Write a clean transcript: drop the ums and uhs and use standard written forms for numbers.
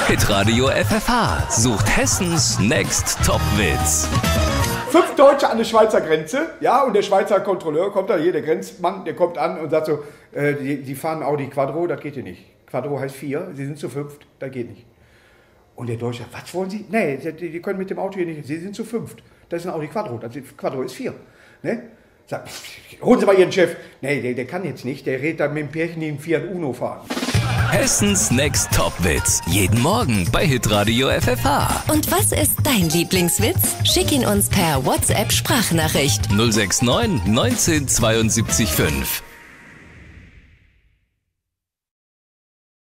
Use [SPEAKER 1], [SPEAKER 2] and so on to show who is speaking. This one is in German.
[SPEAKER 1] Hitradio FFH sucht Hessens Next Top-Witz.
[SPEAKER 2] 5 Deutsche an der Schweizer Grenze, ja, und der Schweizer Kontrolleur kommt da, hier, der Grenzmann, der kommt an und sagt so, die fahren Audi Quattro, das geht hier nicht. Quattro heißt 4, sie sind zu 5, das geht nicht. Und der Deutsche, was wollen Sie? Nee, die können mit dem Auto hier nicht, Sie sind zu 5. Das ist ein Audi Quattro, Quattro ist 4. Ne? Sagt, holen Sie mal Ihren Chef. Nee, der kann jetzt nicht, der redet da mit dem Pärchen, die einen Fiat Uno fahren.
[SPEAKER 1] Hessens Next Top-Witz. Jeden Morgen bei Hitradio FFH.
[SPEAKER 3] Und was ist dein Lieblingswitz? Schick ihn uns per WhatsApp-Sprachnachricht.
[SPEAKER 1] 069 19 72 5.